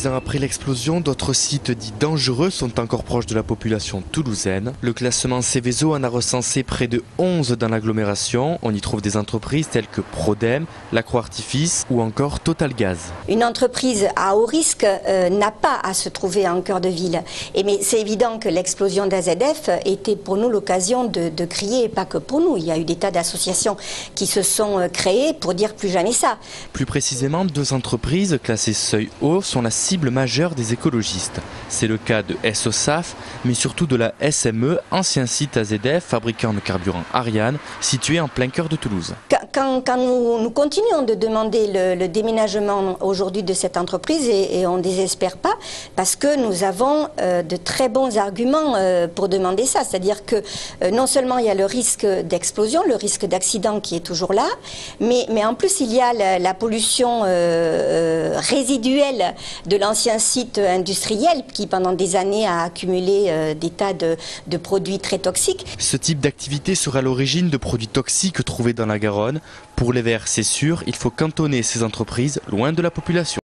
6 ans après l'explosion, d'autres sites dits dangereux sont encore proches de la population toulousaine. Le classement Seveso en a recensé près de 11 dans l'agglomération. On y trouve des entreprises telles que Prodem, l'Accro Artifice ou encore Total Gaz. Une entreprise à haut risque n'a pas à se trouver en cœur de ville. Mais c'est évident que l'explosion d'AZF était pour nous l'occasion de crier, et pas que pour nous. Il y a eu des tas d'associations qui se sont créées pour dire plus jamais ça. Plus précisément, 2 entreprises classées seuil haut sont la cible majeure des écologistes. C'est le cas de SOSAF, mais surtout de la SME, ancien site AZF, fabricant de carburant Ariane, situé en plein cœur de Toulouse. Quand nous continuons de demander le déménagement aujourd'hui de cette entreprise, et on ne désespère pas, parce que nous avons de très bons arguments pour demander ça. C'est-à-dire que non seulement il y a le risque d'explosion, le risque d'accident qui est toujours là, mais en plus il y a la pollution résiduelle de l'ancien site industriel qui pendant des années a accumulé des tas de produits très toxiques. Ce type d'activité sera à l'origine de produits toxiques trouvés dans la Garonne. Pour les Verts, c'est sûr, il faut cantonner ces entreprises loin de la population.